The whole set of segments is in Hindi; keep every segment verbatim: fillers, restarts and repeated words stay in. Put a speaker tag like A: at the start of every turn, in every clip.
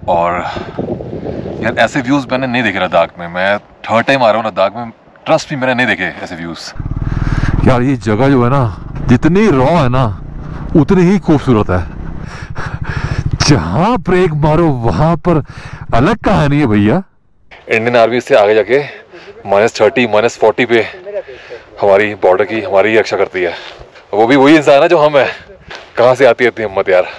A: और यार ऐसे व्यूज़ मैंने नहीं देखे लद्दाख में। मैं थर्ड टाइम आ रहा हूँ लद्दाख में, ट्रस्ट भी मैंने नहीं देखे ऐसे व्यूज़। यार ये जगह जो है ना, जितनी रॉ है ना उतनी ही खूबसूरत है। जहाँ ब्रेक मारो वहाँ पर अलग कहानी है भैया। इंडियन आर्मी से आगे जाके माइनस थर्टी माइनस फोर्टी पे हमारी बॉर्डर की हमारी रक्षा करती है। वो भी वही इंसान है जो हम है। कहाँ से आती है इतनी हिम्मत यार।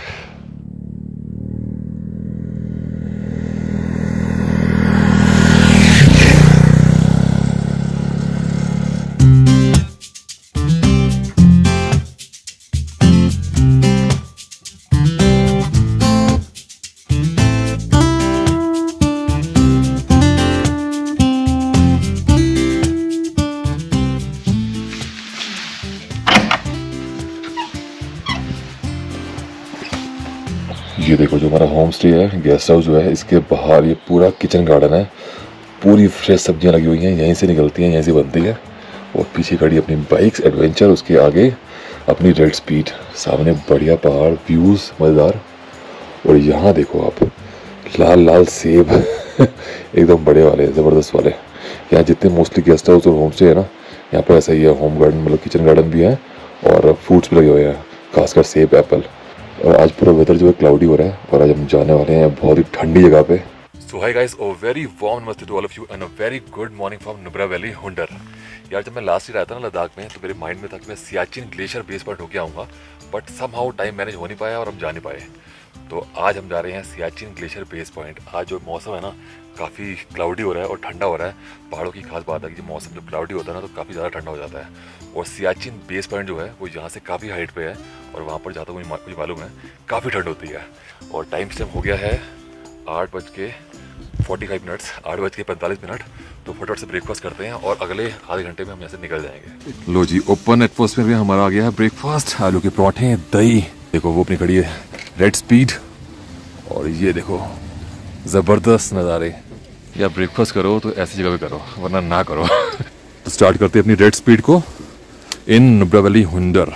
A: ये देखो जो हमारा होम स्टे है, गेस्ट हाउस जो है, इसके बाहर ये पूरा किचन गार्डन है। पूरी फ्रेश सब्जियां लगी हुई हैं, यहीं से निकलती हैं, यहीं से बनती है। और पीछे खड़ी अपनी बाइक्स एडवेंचर, उसके आगे अपनी रेड स्पीड, सामने बढ़िया पहाड़, व्यूज़ मज़ेदार। और यहाँ देखो आप लाल लाल सेब एकदम बड़े वाले, ज़बरदस्त वाले। यहाँ जितने मोस्टली गेस्ट हाउस और होम स्टे है ना, यहाँ पर ऐसा ही है। होम गार्डन मतलब किचन गार्डन भी है और फ्रूट्स भी लगे हुए हैं, खासकर सेब, एप्पल। और आज पूरा वेदर जो है क्लाउडी हो रहा है और आज हम जाने वाले हैं बहुत ही ठंडी जगह पे। So hi guys, oh very warm namaste to all of you and a very good morning from Nubra valley Hunder. यार जब मैं लास्ट ईयर आया था ना लद्दाख में, तो मेरे माइंड में था कि मैं सियाचिन ग्लेशियर बेस पॉइंट होके आऊँगा, बट समहाउ टाइम मैनेज हो नहीं पाया और हम जा नहीं पाए। तो आज हम जा रहे हैं सियाचिन ग्लेशियर बेस पॉइंट। आज जो मौसम है ना काफ़ी क्लाउडी हो रहा है और ठंडा हो रहा है। पहाड़ों की खास बात है कि मौसम जब क्लाउडी होता है ना तो काफ़ी ज़्यादा ठंडा हो जाता है। और सियाचिन बेस पॉइंट जो है वो यहाँ से काफ़ी हाइट पे है और वहाँ पर जाता हुआ मुझे मालूम है काफ़ी ठंड होती है। और टाइम स्टेप हो गया है आठ बज के फोर्टी फाइव मिनट्स आठ बज के पैंतालीस मिनट। तो फटाफट से ब्रेकफास्ट करते हैं और अगले आधे घंटे में हम यहाँ से निकल जाएंगे। लो जी, ओपन एटमॉस्फेयर में हमारा आ गया है ब्रेकफास्ट। आलू के पराठे, दही, देखो वो अपनी खड़ी है रेड स्पीड। और ये देखो ज़बरदस्त नज़ारे। या ब्रेकफास्ट करो तो ऐसी जगह पे करो, वरना ना करो। तो स्टार्ट करते हैं अपनी रेड स्पीड को in Nubra valley Hunder.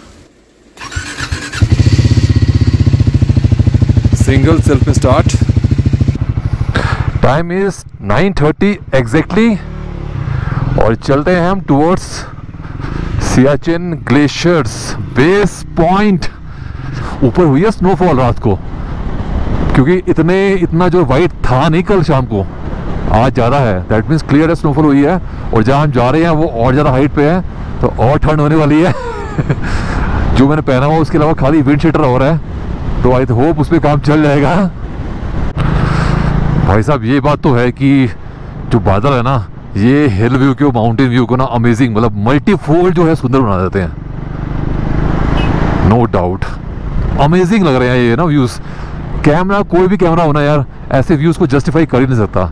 A: Single self में start. Time is nine thirty exactly और चलते हैं हम towards Siachen glaciers base point. ऊपर हुई है स्नोफॉल रात को, क्योंकि इतने इतना जो वाइट था नहीं कल शाम को, आज ज़्यादा है। दैट मीन्स क्लियर है, स्नोफॉल हुई है। और जहाँ हम जा रहे हैं वो और ज़्यादा हाइट पे है, तो और ठंड होने वाली है। जो मैंने पहना हुआ उसके अलावा खाली विंड शीटर हो रहा है, तो आई होप उस पर काम चल जाएगा। भाई साहब ये बात तो है कि जो बादल है ना, ये हिल व्यू को, माउंटेन व्यू को ना अमेजिंग, मतलब मल्टीफोल्ड जो है सुंदर बना देते हैं। नो डाउट अमेजिंग लग रहे हैं ये ना व्यूज़। कैमरा, कोई भी कैमरा होना यार, ऐसे व्यूज़ को जस्टिफाई कर ही नहीं सकता।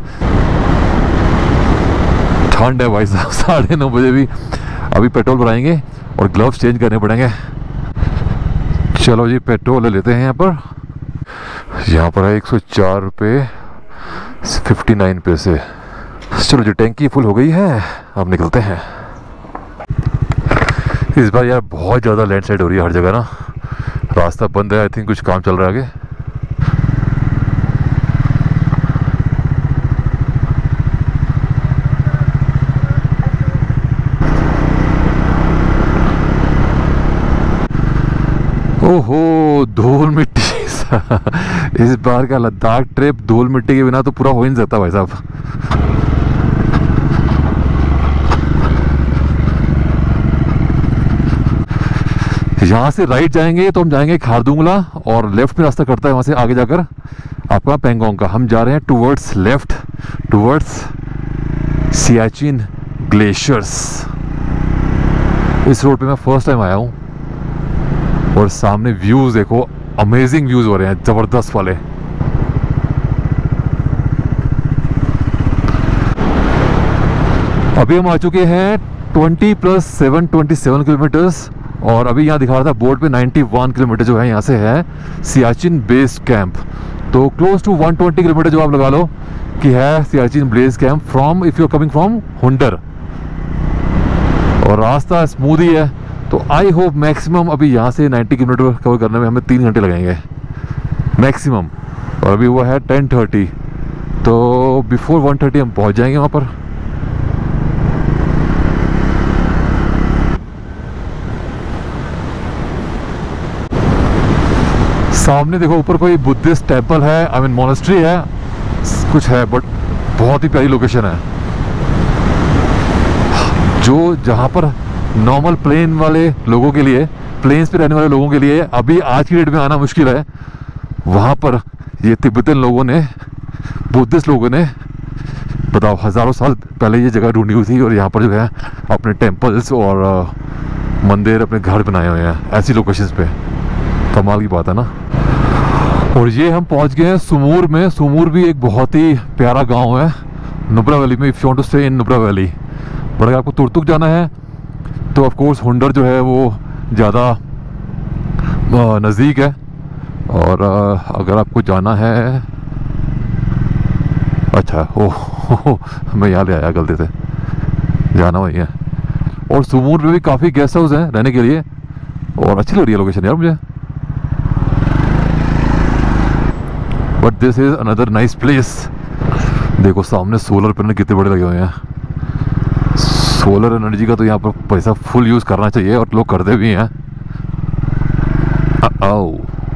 A: ठंड है भाई साहब, साढ़े नौ बजे भी। अभी पेट्रोल भराएंगे और ग्लव्स चेंज करने पड़ेंगे। चलो जी पेट्रोल ले लेते हैं यहाँ पर। यहाँ पर है एक सौ चार रुपये फिफ्टी नाइन पैसे। चलो जी टैंकी फुल हो गई है, अब निकलते हैं। इस बार यार बहुत ज़्यादा लैंडस्लाइड हो रही है हर जगह ना। रास्ता बंद है, आई थिंक कुछ काम चल रहा है आगे। ओहो धूल मिट्टी। इस बार का लद्दाख ट्रिप धूल मिट्टी के बिना तो पूरा हो ही नहीं सकता भाई साहब। यहाँ से राइट जाएंगे तो हम जाएंगे खारदुंगला, और लेफ्ट में रास्ता करता है वहाँ से आगे जाकर आपका पेंगोंग का। हम जा रहे हैं towards left, towards Siachen glaciers. इस रोड पे मैं फर्स्ट टाइम आया हूँ और सामने व्यूज़ देखो, अमेजिंग व्यूज़ हो रहे हैं, ज़बरदस्त वाले। अभी हम आ चुके हैं twenty plus seven twenty seven kilometres, और अभी यहाँ दिखा रहा था बोर्ड पे नाइन्टी वन किलोमीटर जो है यहाँ से है सियाचिन बेस कैंप। तो close to one twenty kilometre जो आप लगा लो कि है Siachen base camp from, if you are coming from Hunder. और रास्ता स्मूथ ही है, तो आई होप मैक्सिमम अभी यहाँ से नब्बे किलोमीटर कवर करने में हमें तीन घंटे लगेंगे मैक्सिमम। और अभी हुआ है टेन थर्टी, तो बिफोर वन थर्टी हम पहुंच जाएंगे वहाँ पर। सामने देखो ऊपर कोई बुद्धिस्ट टेम्पल है, आई मीन मोनेस्ट्री है कुछ है, बट बहुत ही प्यारी लोकेशन है। जो जहाँ पर नॉर्मल प्लेन वाले लोगों के लिए, प्लेन्स पे रहने वाले लोगों के लिए अभी आज की डेट में आना मुश्किल है, वहाँ पर ये तिब्बतन लोगों ने, बुद्धिस्ट लोगों ने, बताओ हज़ारों साल पहले ये जगह ढूंढी हुई थी और यहाँ पर जो है अपने टेम्पल्स और मंदिर, अपने घर बनाए हुए हैं ऐसी लोकेशंस पे। कमाल की बात है ना। और ये हम पहुँच गए हैं सुमूर में। सुमूर भी एक बहुत ही प्यारा गाँव है नुब्रा वैली में, if you want to stay in Nubra valley. But अगर आपको तुर्तुक जाना है तो ऑफ कोर्स हुंडर जो है वो ज़्यादा नज़दीक है। और अगर आपको जाना है, अच्छा ओह मैं यहाँ ले आया गलती से, जाना वही है। और सुमूर में भी काफ़ी गेस्ट हाउस हैं रहने के लिए और अच्छी लग रही है लोकेशन यार मुझे। But this is another nice place. देखो सामने सोलर पैनल कितने बड़े लगे हुए हैं। सोलर एनर्जी का तो यहाँ पर पैसा फुल यूज़ करना चाहिए और लोग करते भी हैं। आओ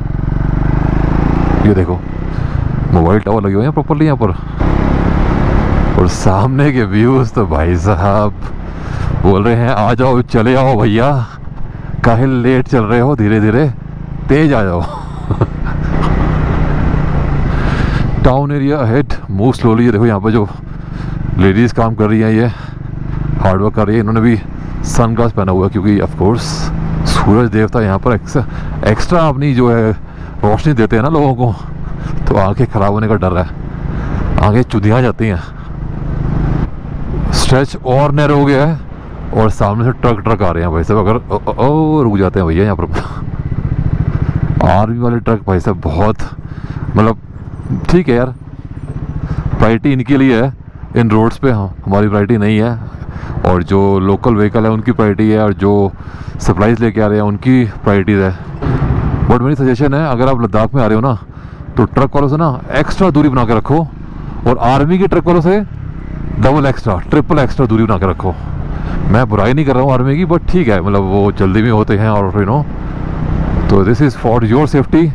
A: ये देखो मोबाइल टावर लगे हुए हैं प्रॉपर्ली यहाँ पर। और सामने के व्यूज़ तो भाई साहब बोल रहे हैं आ जाओ, चले आओ भैया, काहे लेट चल रहे हो, धीरे धीरे तेज आ जाओ। Town area ahead, move slowly. ये देखो यहाँ पर जो लेडीज़ काम कर रही हैं, ये हार्ड वर्क कर रही है, इन्होंने भी सन ग्लास पहना हुआ है क्योंकि ऑफ कोर्स सूरज देवता यहाँ पर एक्स्ट्रा एक्स्ट्रा अपनी जो है रोशनी देते हैं ना लोगों को, तो आंखें खराब होने का डर है, आंखें चुदियाँ जाती हैं। स्ट्रेच और नैरो हो गया है और सामने से ट्रक ट्रक आ रहे हैं भाई साहब। अगर ओ, ओ, ओ रुक जाते हैं भैया यहाँ पर। आर्मी वाले ट्रक भाई साहब बहुत, मतलब ठीक है यार, प्रायोरिटी इनके लिए है इन रोड्स पे, हाँ हमारी प्रायोरिटी नहीं है। और जो लोकल व्हीकल है उनकी प्रायोरिटी है और जो सप्लाईज लेके आ रहे हैं उनकी प्रायोरिटीज़ है। बट मेरी सजेशन है अगर आप लद्दाख में आ रहे हो ना तो ट्रक वालों से ना एक्स्ट्रा दूरी बना के रखो, और आर्मी के ट्रक वालों से डबल एक्स्ट्रा ट्रिपल एक्स्ट्रा दूरी बना के रखो। मैं बुराई नहीं कर रहा हूँ आर्मी की, बट ठीक है, मतलब वो जल्दी में होते हैं और यू नो, तो this is for your safety.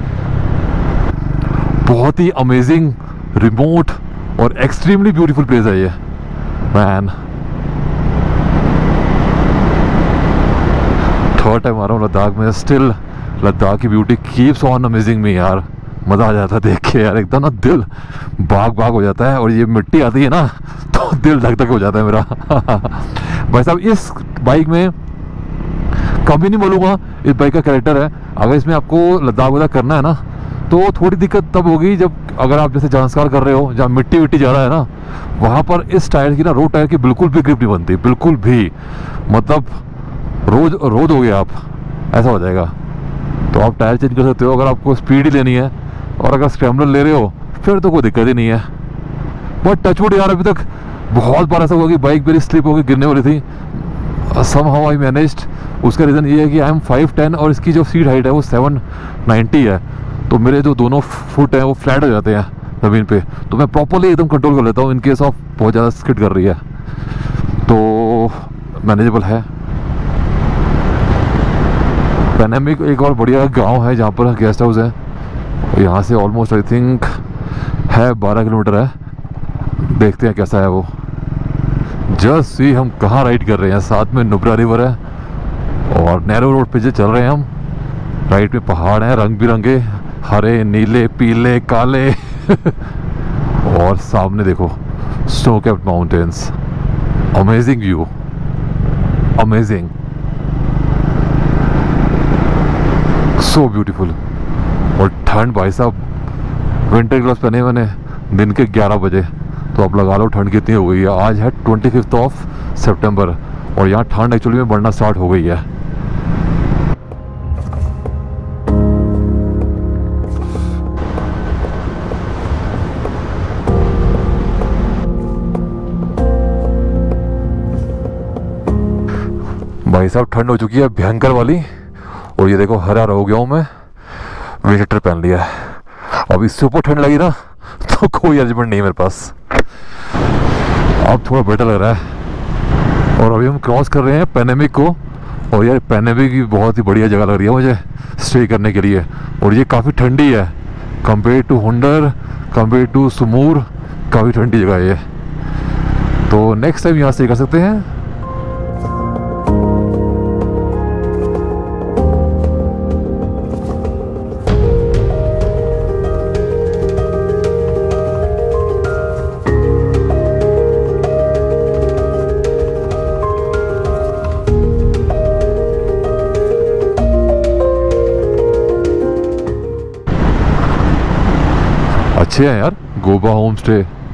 A: बहुत ही अमेजिंग, रिमोट और एक्सट्रीमली ब्यूटीफुल प्लेस है ये मैन। थर्ड टाइम आ रहा हूँ लद्दाख में, स्टिल लद्दाख की beauty keeps on amazing me यार। मज़ा आ जाता है देख के यार, एकदम ना दिल बाग बाग हो जाता है। और ये मिट्टी आती है ना तो दिल धक धक हो जाता है मेरा। भाई साहब इस बाइक में कभी नहीं बोलूँगा इस बाइक का कैरेक्टर है। अगर इसमें आपको लद्दाख वद्दाख करना है ना तो थोड़ी दिक्कत तब होगी जब अगर आप जैसे जांसकार कर रहे हो जहाँ मिट्टी विट्टी ज़्यादा है ना, वहाँ पर इस टायर की ना, रोड टायर की बिल्कुल भी ग्रिप नहीं बनती, बिल्कुल भी। मतलब रोज रोज हो गया आप, ऐसा हो जाएगा। तो आप टायर चेंज कर सकते हो अगर आपको स्पीड ही लेनी है, और अगर स्क्रैम्बलर ले रहे हो फिर तो कोई दिक्कत ही नहीं है। बट टचवुड यार अभी तक बहुत बार ऐसा हुआ कि बाइक मेरी स्लिप होकर गिरने वाली थी, सम हाउ आई मैनेज्ड। उसका रीज़न ये है कि आई एम फाइव टेन और इसकी जो सीट हाइट है वो सेवन नाइन्टी है, तो मेरे जो दोनों फुट हैं वो फ्लैट हो जाते हैं ज़मीन पे, तो मैं प्रॉपरली एकदम कंट्रोल कर लेता हूँ इन केस ऑफ बहुत ज़्यादा स्किड कर रही है, तो मैनेजेबल है। पैनामिक एक और बढ़िया गांव है जहाँ पर गेस्ट हाउस है, यहाँ से ऑलमोस्ट आई थिंक है बारह किलोमीटर है, देखते हैं कैसा है वो। जस्ट सी हम कहाँ राइड कर रहे हैं, साथ में नुब्रा रिवर है और नैरो रोड पे जो चल रहे हैं हम। राइट में पहाड़ हैं रंग बिरंगे, हरे नीले पीले काले। और सामने देखो snow capped mountains, amazing view, amazing, so beautiful. और ठंड भाई साहब, विंटर ग्लव्स पहने मैंने दिन के ग्यारह बजे, तो आप लगा लो ठंड कितनी हो गई है। आज है ट्वेंटी फिफ्थ ऑफ सितंबर और यहाँ ठंड एक्चुअली में बढ़ना स्टार्ट हो गई है। भाई साहब ठंड हो चुकी है भयंकर वाली, और ये देखो हरा हो गया हूँ मैं, विंटर पहन लिया है। अब इससे ऊपर ठंड लगी ना तो कोई अरेंजमेंट नहीं है मेरे पास। अब थोड़ा बेटर लग रहा है। और अभी हम क्रॉस कर रहे हैं पैनामिक को, और यार पैनामिक भी बहुत ही बढ़िया जगह लग रही है मुझे स्टे करने के लिए। और ये काफ़ी ठंडी है compare to Hunder, compare to Sumur, काफ़ी ठंडी जगह है ये। तो नेक्स्ट टाइम यहाँ स्टे कर सकते हैं। अच्छे हैं यार गोबा होम स्टे।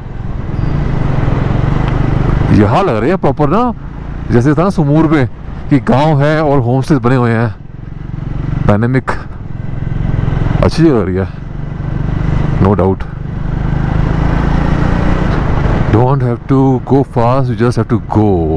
A: यहाँ लग रहे हैं प्रॉपर ना, जैसे था ना सुमूर में कि गांव है और होम स्टे बने हुए हैं। पैनामिक अच्छी जगह लग रही है, no doubt. Don't have to go fast, you just have to go.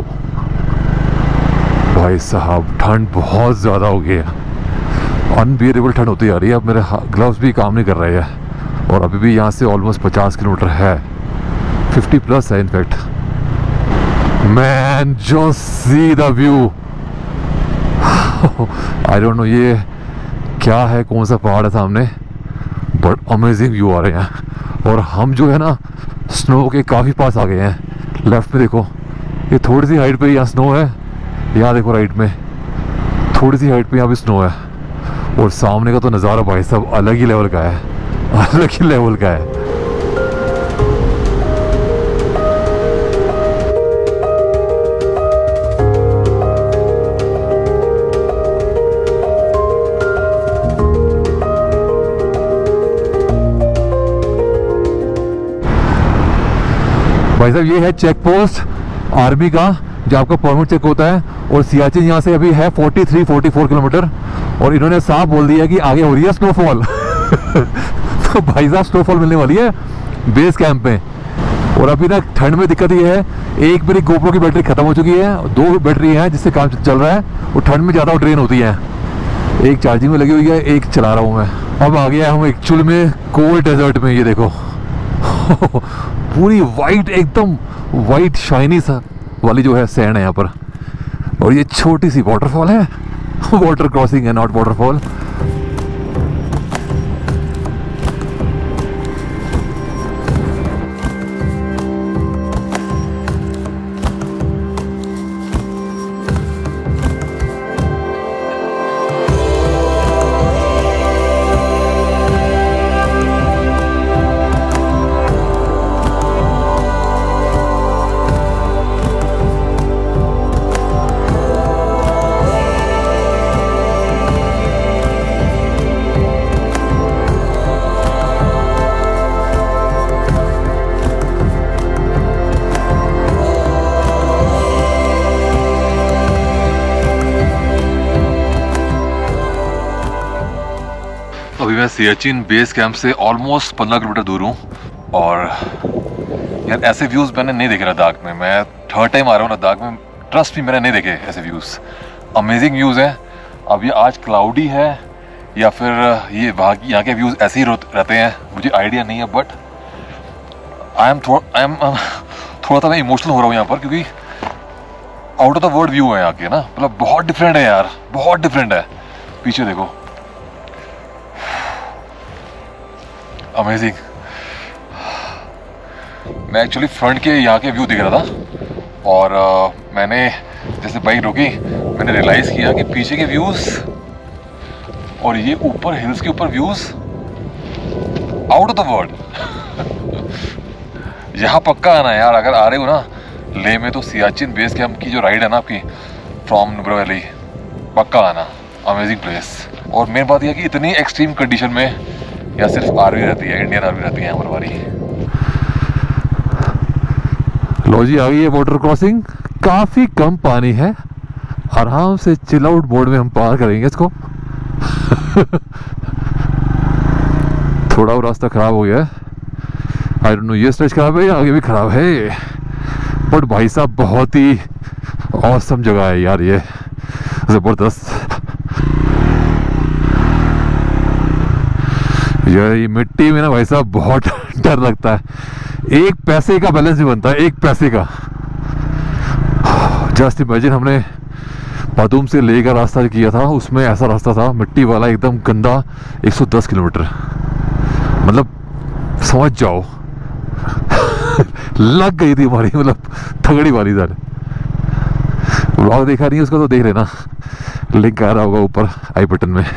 A: भाई साहब ठंड बहुत ज़्यादा हो गई है, अनबियरेबल ठंड होती जा रही है। अब मेरे ग्लव्स भी काम नहीं कर रहे हैं, और अभी भी यहाँ से ऑलमोस्ट पचास किलोमीटर है, फिफ्टी प्लस है in fact. Man just see the view. I don't know ये क्या है, कौन सा पहाड़ है सामने, बट अमेजिंग व्यू आ रहे हैं। और हम जो है ना स्नो के काफ़ी पास आ गए हैं। लेफ्ट में देखो, ये थोड़ी सी हाइट पे यहाँ स्नो है, यहाँ देखो राइट में थोड़ी सी हाइट पे यहाँ भी स्नो है। और सामने का तो नज़ारा भाई साहब अलग ही लेवल का है, अलग ही लेवल का है। भाई साहब ये है चेक पोस्ट आर्मी का, जो आपका परमिट चेक होता है। और सियाचिन यहाँ से अभी है तैंतालीस चौवालीस किलोमीटर, और इन्होंने साफ बोल दिया कि आगे हो रही है स्नोफॉल। तो भाई साहब स्नोफॉल मिलने वाली है बेस कैंप में। और अभी ना ठंड में दिक्कत ये है, एक मेरी गोप्रो की बैटरी खत्म हो चुकी है, दो बैटरी हैं जिससे काम चल रहा है, और ठंड में ज़्यादा ड्रेन होती है। एक चार्जिंग में लगी हुई है, एक चला रहा हूँ मैं। अब आ गया हम एक्चुअल में कोल्ड डेजर्ट में। ये देखो पूरी वाइट, एकदम वाइट शाइनी सा वाली जो है सैंड है यहाँ पर। और ये छोटी सी वाटरफॉल है, वाटर क्रॉसिंग है, नॉट वाटरफॉल। अभी मैं सियाचिन बेस कैंप से ऑलमोस्ट पंद्रह किलोमीटर दूर हूँ, और यार ऐसे व्यूज़ मैंने नहीं देखे लद्दाख में। मैं थर्ड टाइम आ रहा हूँ लद्दाख में, ट्रस्ट भी मैंने नहीं देखे ऐसे व्यूज़। अमेजिंग व्यूज़ हैं। अब ये आज क्लाउडी है या फिर ये वहाँ की यहाँ के व्यूज़ ऐसे ही रहते हैं, मुझे आइडिया नहीं है। बट आई एम थोड़ा आई एम थोड़ा सा मैं इमोशनल हो रहा हूँ यहाँ पर, क्योंकि out of the world view है यहाँ के ना, मतलब बहुत डिफरेंट है यार, बहुत डिफरेंट है। पीछे देखो, अमेजिंग। मैं एक्चुअली फ्रंट के यहाँ के व्यू दिख रहा था, और uh, मैंने जैसे बाइक रोकी मैंने रियलाइज़ किया कि पीछे के व्यूज़ और ये ऊपर हिल्स के ऊपर views out of the world. यहाँ पक्का आना यार, अगर आ रहे हो ना ले में, तो सियाचिन बेस कैंप की जो राइड है ना आपकी फ्रॉम नुब्रा वैली, पक्का आना। Amazing place. और मेन बात यह कि इतनी एक्सट्रीम कंडीशन में यहाँ सिर्फ आर्मी रहती है, इंडियन आर्मी रहती है यहाँ पर हमारी। लो जी आ गई है वाटर क्रॉसिंग, काफ़ी कम पानी है, आराम से चिल आउट मोड में हम पार करेंगे इसको। थोड़ा वो रास्ता ख़राब हो गया है, आई डोंट नो ये स्ट्रेच खराब है या आगे भी ख़राब है, बट भाई साहब बहुत ही ऑसम जगह है यार, ये ज़बरदस्त। ये मिट्टी में ना भाई साहब बहुत डर लगता है, एक पैसे का बैलेंस नहीं बनता, एक पैसे का। जस्ट इमेजिन हमने पादुम से लेह का रास्ता किया था, उसमें ऐसा रास्ता था मिट्टी वाला एकदम गंदा, एक सौ दस किलोमीटर, मतलब समझ जाओ लग गई थी हमारी, मतलब थगड़ी वाली सर। व्लॉग देखा नहीं उसका तो देख लेना, लिंक आ रहा होगा ऊपर आई बटन में।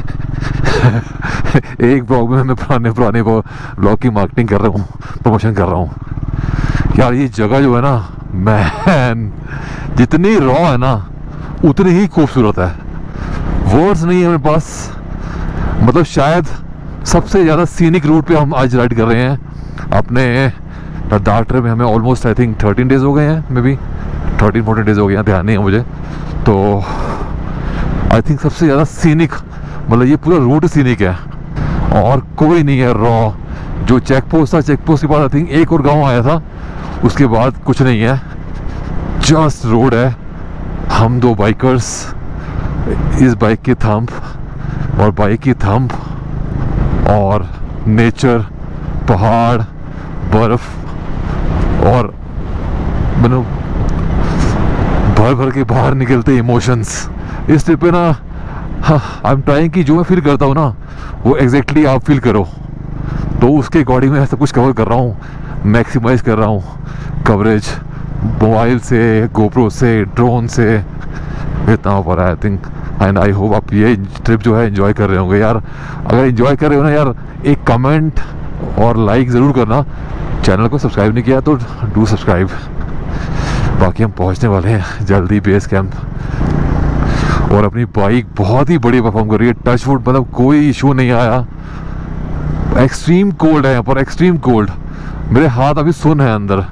A: एक ब्लॉग में मैं पुराने पुराने वो ब्लॉग की मार्केटिंग कर रहा हूँ, प्रमोशन कर रहा हूँ। यार ये जगह जो है ना मैन, जितनी रॉ है ना उतनी ही खूबसूरत है, वर्ड्स नहीं है मेरे पास। मतलब शायद सबसे ज़्यादा सीनिक रूट पे हम आज राइड कर रहे हैं अपने लद्दाख ट्रिप में। हमें almost I think thirteen days हो गए हैं, maybe thirteen fourteen days हो गए हैं, ध्यान नहीं है मुझे। तो आई थिंक सबसे ज़्यादा सीनिक, मतलब ये पूरा रूट सीनिक है और कोई नहीं है रॉ। जो चेक पोस्ट था, चेक पोस्ट के बाद आई थिंक एक और गांव आया था, उसके बाद कुछ नहीं है, जस्ट रोड है। हम दो बाइकर्स, इस बाइक की थंब और बाइक की थंब और नेचर, पहाड़, बर्फ और मतलब भर भर के बाहर निकलते इमोशंस। इस ट्रिप पे ना आई एम ट्राइंग कि जो मैं फील करता हूँ ना वो एग्जैक्टली आप फील करो, तो उसके अकॉर्डिंग मैं सब कुछ कवर कर रहा हूँ, मैक्सिमाइज कर रहा हूँ कवरेज, मोबाइल से, गोप्रो से, ड्रोन से, इतना हो पा रहा है I think. And I hope आप ये ट्रिप जो है एंजॉय कर रहे होंगे यार। अगर एंजॉय कर रहे हो ना यार, एक कमेंट और लाइक ज़रूर करना। चैनल को सब्सक्राइब नहीं किया तो डू सब्सक्राइब। बाकी हम पहुंचने वाले हैं जल्दी बेस कैंप, और अपनी बाइक बहुत ही बड़ी परफॉर्म कर रही है, टच वुड, मतलब कोई इशू नहीं आया। एक्सट्रीम कोल्ड है यहाँ पर, एक्सट्रीम कोल्ड, मेरे हाथ अभी सुन है अंदर।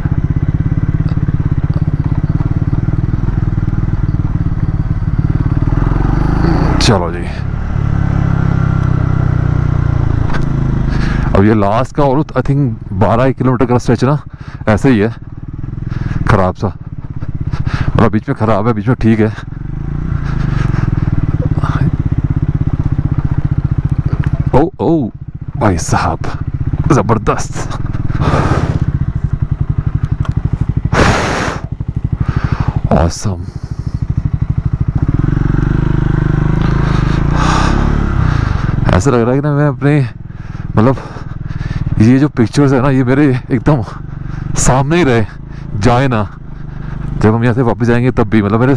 A: चलो जी, अब ये लास्ट का और आई थिंक बारह किलोमीटर का स्ट्रेच ना ऐसे ही है, खराब सा, और बीच में खराब है, बीच में ठीक है। ओ ओ भाई साहब जबरदस्त। ऑसम। ऐसा लग रहा है कि ना मैं अपने, मतलब ये जो पिक्चर्स है ना ये मेरे एकदम सामने ही रहे, जाए ना। जब हम यहाँ से वापस जाएंगे तब भी, मतलब मेरे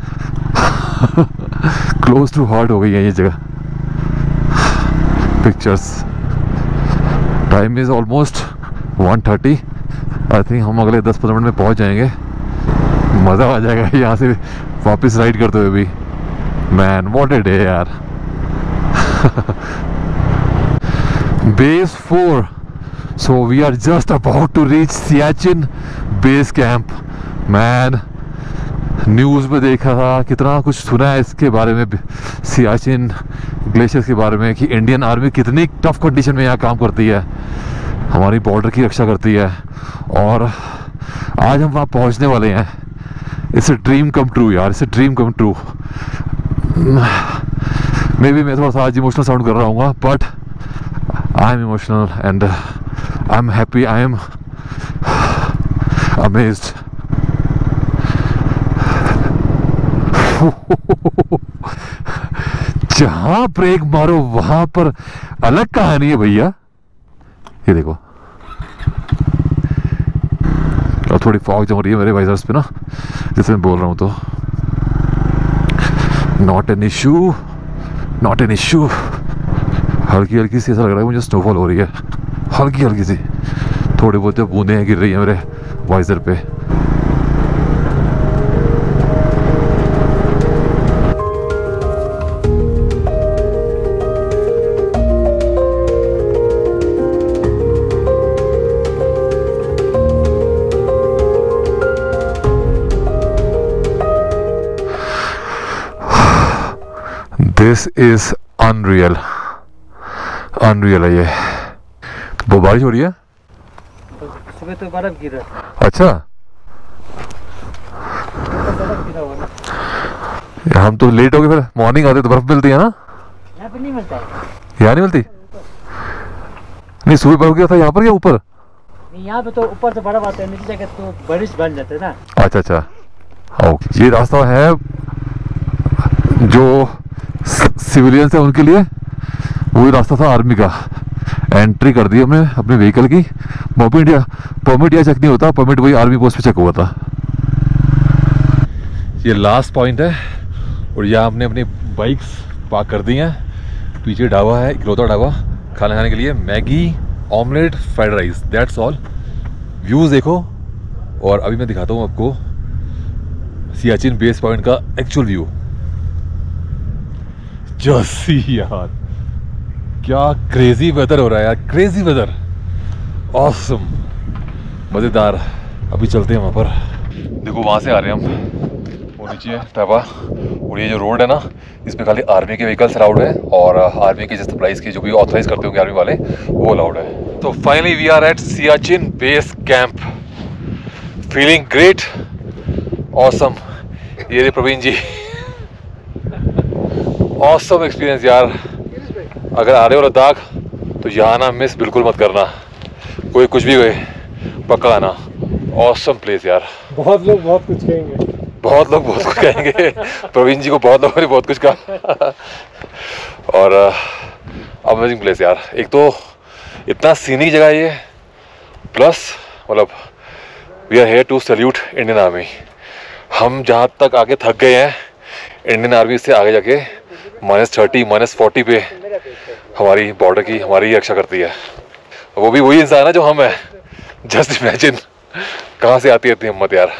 A: क्लोज टू हार्ट हो गई है ये जगह। Pictures, time is almost one thirty, I think हम अगले दस पंद्रह मिनट में पहुँच जाएंगे। मज़ा आ जाएगा यहाँ से वापस राइड करते हुए भी। मैन व्हाट अ डे यार। Base four, so we are just about to reach Siachen base camp. Man, news में देखा था, कितना कुछ सुना है इसके बारे में, सियाचिन ग्लेशियर्स के बारे में, कि इंडियन आर्मी कितनी टफ कंडीशन में यहाँ काम करती है, हमारी बॉर्डर की रक्षा करती है। और आज हम वहाँ पहुँचने वाले हैं। It's a dream come true यार, it's a dream come true. Maybe मैं थोड़ा सा आज इमोशनल साउंड कर रहा हूँ, but I am emotional and I am happy, I am amazed. जहां ब्रेक मारो वहां पर अलग कहानी है भैया। ये देखो, और थोड़ी फॉग जम रही है मेरे वाइजर्स पे ना, जैसे मैं बोल रहा हूँ, तो not an issue, not an issue. हल्की हल्की सी ऐसा लग रहा है मुझे स्नोफॉल हो रही है, हल्की हल्की सी, थोड़ी बहुत जो बूंदें गिर रही हैं मेरे वाइजर पे। दिस इज अनरियल, अनरियल है ये। वो बारिश हो रही है,
B: सुबह तो बर्फ गिरा।
A: अच्छा, हम तो लेट हो गए, फिर मॉर्निंग आते तो बर्फ मिलती है ना।
B: यहाँ पे नहीं मिलता है,
A: यहाँ नहीं मिलती। नहीं सुबह बर्फ गिरा था यहाँ पर या ऊपर?
B: नहीं, यहाँ पे तो ऊपर से बर्फ आता है, नीचे जाके तो बारिश बन जाते हैं ना।
A: अच्छा अच्छा, हाँ ये रास्ता है जो सिविलियंस है उनके लिए, वही रास्ता था आर्मी का। एंट्री कर दी हमने अपने व्हीकल की। परमिट या परमिट या चेक नहीं होता, परमिट वही आर्मी पोस्ट पे चेक हुआ था। ये लास्ट पॉइंट है और यहाँ हमने अपनी बाइक्स पार्क कर दी हैं। पीछे ढाबा है, इकलौता ढाबा खाना खाने के लिए, Maggi omelette fried rice, that's all. Views देखो। और अभी मैं दिखाता हूँ आपको सियाचिन बेस पॉइंट का एक्चुअल व्यू। जैसी यार क्या क्रेजी वेदर हो रहा है यार, क्रेजी वेदर, ऑसम, मज़ेदार। अभी चलते हैं वहाँ पर। देखो वहाँ से आ रहे हैं हम, वो नीचे है ढाबा, और ये जो रोड है ना इस पे खाली आर्मी के व्हीकल्स अलाउड है और आर्मी के जो सप्लाईज के जो भी ऑथराइज करते होंगे आर्मी वाले वो अलाउड है। तो finally we are at Siachen base camp, feeling great, awesome. ये रे प्रवीण जी, ऑसम एक्सपीरियंस यार। अगर आ रहे हो लद्दाख तो यहाँ ना मिस बिल्कुल मत करना, कोई कुछ भी गए पक्का आना। ऑसम प्लेस यार।
B: बहुत लोग बहुत कुछ कहेंगे,
A: बहुत लोग बहुत कुछ कहेंगे प्रवीण जी को बहुत लोगों ने बहुत कुछ कहा। और अमेजिंग प्लेस यार। एक तो इतना सीनिक जगह है ये, प्लस मतलब we are here to salute Indian army. हम जहाँ तक आके थक गए हैं, इंडियन आर्मी से आगे जाके माइनस थर्टी माइनस फोर्टी पे हमारी बॉर्डर की हमारी रक्षा करती है। वो भी वही इंसान है जो हम हैं। जस्ट इमेजिन कहाँ से आती है इतनी हिम्मत यार।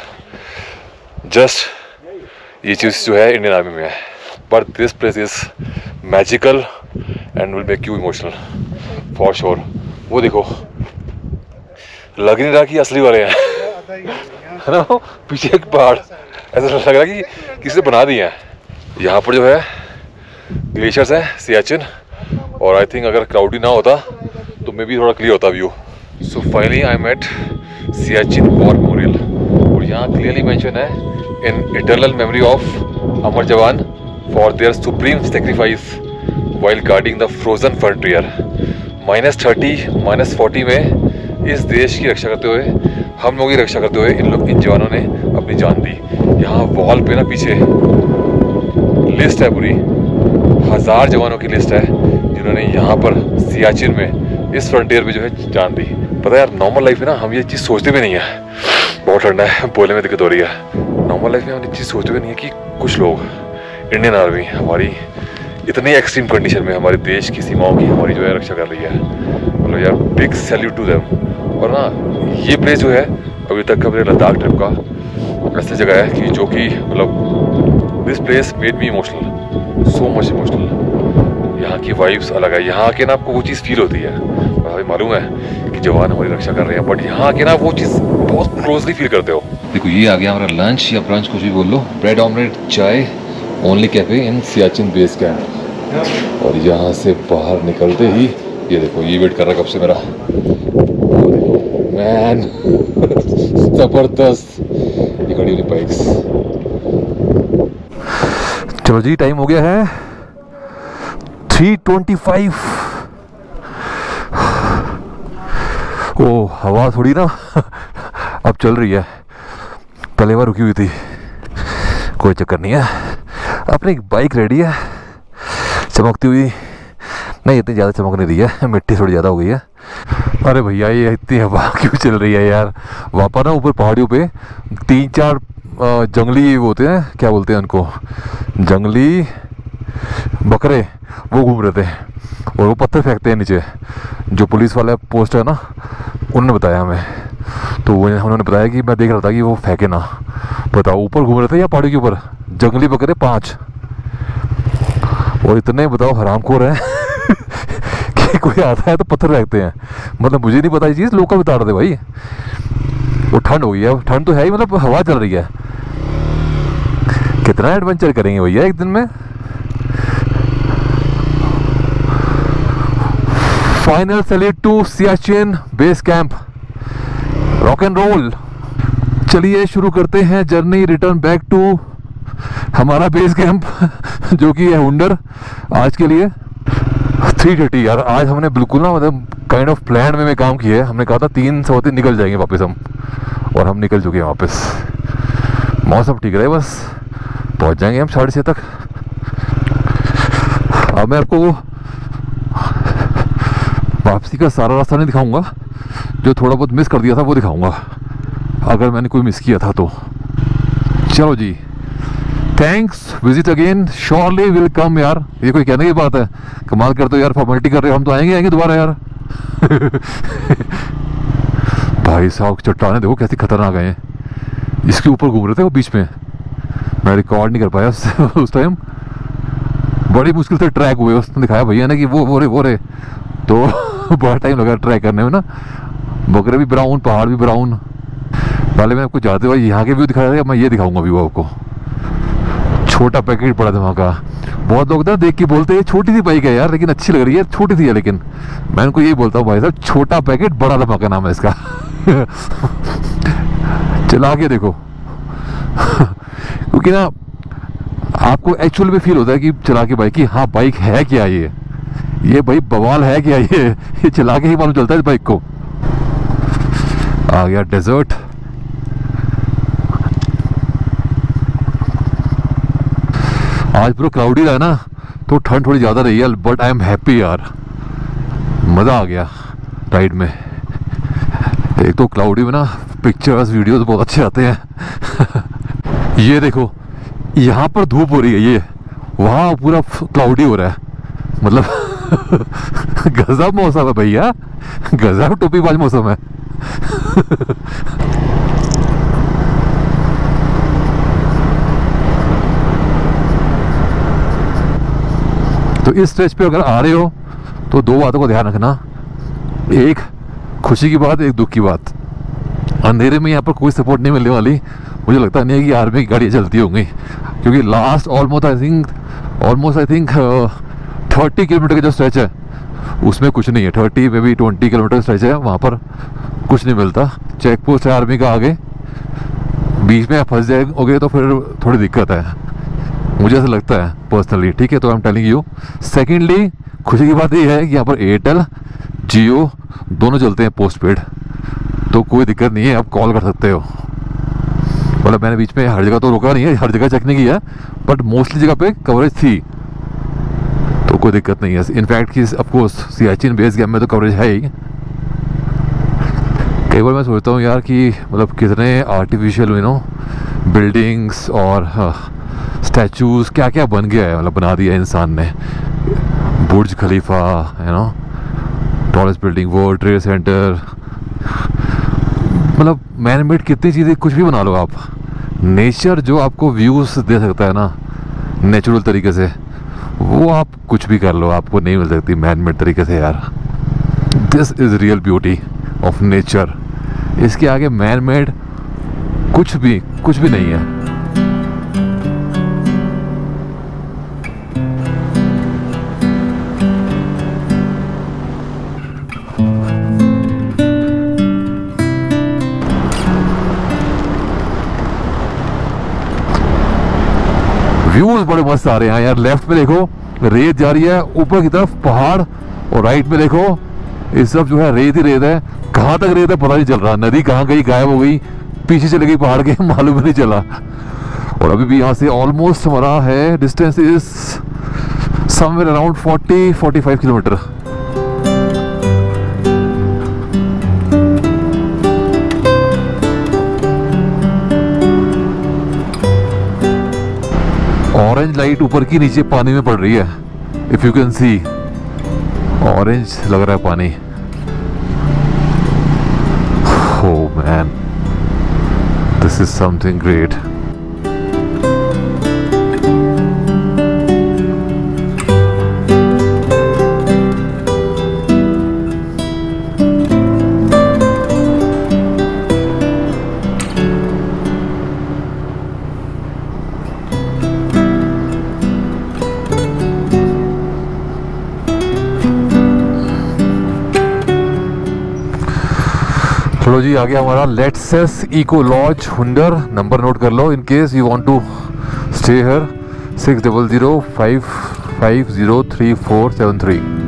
A: जस्ट ये चीज़ जो है इंडियन आर्मी में है। But this place is magical and will make you emotional for sure. वो देखो लग नहीं रहा कि असली वाले हैं, है ना? पीछे एक पहाड़ ऐसा लग रहा कि किसी ने बना दिए हैं। यहाँ पर जो है ग्लेशियर्स है सियाचिन, और आई थिंक अगर क्राउडी ना होता तो मे भी थोड़ा क्लियर होता view. So finally I am at Siachen war memorial, और यहाँ क्लियरली मेंशन है in eternal memory of Amar Jawan for their supreme sacrifice while guarding the frozen frontier. Minus thirty minus forty में इस देश की रक्षा करते हुए, हम लोगों की रक्षा करते हुए इन लोग इन जवानों ने अपनी जान दी। यहाँ वॉल पे ना पीछे लिस्ट है, पूरी हजार जवानों की लिस्ट है जिन्होंने यहाँ पर सियाचिन में इस फ्रंटियर पे जो है जान दी। पता है यार, नॉर्मल लाइफ में ना हम ये चीज़ सोचते भी नहीं है। बहुत ठंडा है, बोलने में दिक्कत हो रही है। नॉर्मल लाइफ में हम ये चीज़ सोचते भी नहीं है कि कुछ लोग, इंडियन आर्मी हमारी इतनी एक्सट्रीम कंडीशन में हमारे देश की सीमाओं की हमारी जो है रक्षा कर रही है। मतलब यार बिग सैल्यूट टू देम। और ना ये प्लेस जो है अभी तक का मेरे लद्दाख ट्रिप का ऐसी जगह है कि जो कि मतलब this place made me emotional, so much emotional. यहाँ की वाइब्स अलग है। यहाँ आके ना आपको वो चीज़ फील होती है, हमें मालूम है कि जवान हमारी रक्षा कर रहे हैं, बट यहाँ आके ना वो चीज़ बहुत क्लोजली फील करते हो। देखो ये आ गया हमारा लंच या ब्रंच, कुछ भी बोल लो। Bread omelette, chai, only cafe in Siachen base camp. और यहाँ से बाहर निकलते ही ये देखो, ये वेट कर रहा कब से मेरा, वो देखो मैन जबरदस्त ये खड़ी हुई बाइक्स। चलो जी, टाइम हो गया है थ्री ट्वेंटी फाइव। ओ हवा थोड़ी ना अब चल रही है, पहले बार रुकी हुई थी। कोई चक्कर नहीं है, अपनी एक बाइक रेडी है, चमकती हुई। नहीं इतनी ज़्यादा चमक नहीं रही है, मिट्टी थोड़ी ज़्यादा हो गई है। अरे भैया ये इतनी हवा क्यों चल रही है यार। वहाँ पर ना ऊपर पहाड़ियों पे तीन चार जंगली वो होते हैं, क्या बोलते हैं उनको, जंगली बकरे, वो घूम रहे थे और वो पत्थर फेंकते हैं नीचे। जो पुलिस वाला पोस्ट है ना, उन्होंने बताया हमें, तो वो उन्होंने बताया कि मैं देख रहा था कि वो फेंके ना। बताओ ऊपर घूम रहे थे या पहाड़ी के ऊपर जंगली बकरे पाँच, और इतने बताओ हरामखोर हैं कि कोई आता है तो पत्थर फेंकते हैं। मतलब मुझे नहीं पता ये चीज़, लोग का बता रहे थे भाई। वो ठंड हो गई है, ठंड तो है ही, मतलब हवा चल रही है। कितना एडवेंचर करेंगे भैया एक दिन में। Final salute to Siachen base camp, rock and roll. चलिए शुरू करते हैं जर्नी रिटर्न बैक टू हमारा बेस कैंप जो कि है हुंडर। आज के लिए थ्री थर्टी यार, आज हमने बिल्कुल ना मतलब काइंड ऑफ प्लान में, में काम किया है। हमने कहा था तीन सौ तीन निकल जाएंगे वापस हम, और हम निकल चुके हैं वापस। मौसम ठीक रहे बस, पहुंच जाएंगे हम साढ़े छः तक। अब मैं आपको वापसी का सारा रास्ता नहीं दिखाऊंगा, जो थोड़ा बहुत मिस कर दिया था वो दिखाऊंगा, अगर मैंने कोई मिस किया था तो। चलो जी, thanks, visit again, surely will come यार। ये कोई कहने की बात है? कमाल करते हो यार, फॉर्मेलिटी कर रहे हो, हम तो आएंगे आएंगे दोबारा यार। भाई साहब चट्टाने देखो कैसी खतरनाक है, इसके ऊपर घूम रहे थे वो बीच में, मैं रिकॉर्ड नहीं कर पाया उस टाइम, बड़ी मुश्किल से ट्रैक हुए। उसने दिखाया भैया ने कि वो वो रे वो रे तो बड़ा टाइम लगा ट्रैक करने में ना। बकरे भी ब्राउन, पहाड़ भी ब्राउन। पहले मैंने आपको जाते हुए यहाँ के व्यू दिखाया था, मैं ये दिखाऊंगा व्यू आपको। छोटा पैकेट पड़ा धमाका। बहुत लोग ना देख के बोलते हैं छोटी सी बाइक है यार, लेकिन अच्छी लग रही है, छोटी सी है, लेकिन मैं उनको यही बोलता हूँ भाई साहब, छोटा पैकेट बड़ा धमाका नाम है इसका। चला के देखो। क्योंकि ना आपको एक्चुअल में फील होता है कि चला के बाइक की, हाँ बाइक है क्या ये ये भाई बवाल है क्या ये ये चला के ही मालूम चलता है इस बाइक को। आ गया डेजर्ट। आज पूरा क्लाउडी रहा ना, तो ठंड थोड़ी ज़्यादा रही है, बट आई एम हैप्पी यार, मज़ा आ गया राइड में। एक तो क्लाउडी में ना पिक्चर्स वीडियोस बहुत अच्छे आते हैं। ये देखो यहाँ पर धूप हो रही है, ये वहाँ पूरा क्लाउडी हो रहा है, मतलब गजब मौसम है भैया, गजब टोपीबाज मौसम है। तो इस स्ट्रेच पे अगर आ रहे हो तो दो बातों को ध्यान रखना, एक खुशी की बात, एक दुख की बात। अंधेरे में यहाँ पर कोई सपोर्ट नहीं मिलने वाली, मुझे लगता नहीं है कि आर्मी की गाड़ियाँ चलती होंगी, क्योंकि last almost I think almost I think thirty kilometre का जो स्ट्रेच है उसमें कुछ नहीं है। थर्टी में भी ट्वेंटी किलोमीटर का स्ट्रेच है, वहाँ पर कुछ नहीं मिलता। चेक पोस्ट है आर्मी का आगे, बीच में आप फंस जाओगे तो फिर थोड़ी दिक्कत है, मुझे ऐसा लगता है पर्सनली। ठीक है, तो I am telling you. Secondly खुशी की बात ये है कि यहाँ पर एयरटेल जियो दोनों चलते हैं पोस्ट पेड, तो कोई दिक्कत नहीं है, आप कॉल कर सकते हो। मतलब मैंने बीच में हर जगह तो रोका नहीं है, हर जगह चेक नहीं किया, बट मोस्टली जगह पे कवरेज थी, तो कोई दिक्कत नहीं है। इनफैक्ट कि ऑफकोर्स सियाचिन बेस कैंप में तो कवरेज है ही। कई बार मैं सोचता हूँ यार कि मतलब कितने आर्टिफिशियल यू नो बिल्डिंग्स और स्टैचूज क्या क्या बन गया है, मतलब बना दिया इंसान ने। Burj Khalifa you know, tallest building, world trade center, मतलब मैन मेड कितनी चीज़ें, कुछ भी बना लो आप। नेचर जो आपको व्यूज़ दे सकता है ना नेचुरल तरीके से, वो आप कुछ भी कर लो, आपको नहीं मिल सकती मैन मेड तरीके से यार। This is real beauty of nature. इसके आगे मैन मेड कुछ भी कुछ भी नहीं है। व्यूज बड़े मस्त आ रहे हैं यार। लेफ्ट में देखो रेत जा रही है ऊपर की तरफ पहाड़, और राइट में देखो इस सब जो है रेत ही रेत है। कहाँ तक रेत है पता नहीं चल रहा, नदी कहाँ गई, गायब हो गई, पीछे चले गई पहाड़ के, मालूम ही नहीं चला। और अभी भी यहाँ से ऑलमोस्ट हमारा है distance is somewhere around forty forty five kilometre. Orange light ऊपर की नीचे पानी में पड़ रही है, if you can see, orange लग रहा है पानी। Oh man, this is something great. चलो जी, आ गया हमारा लेट्सेस eco lodge Hunder. Number note कर लो in case you want to stay here. Six double zero five five zero three four seven three.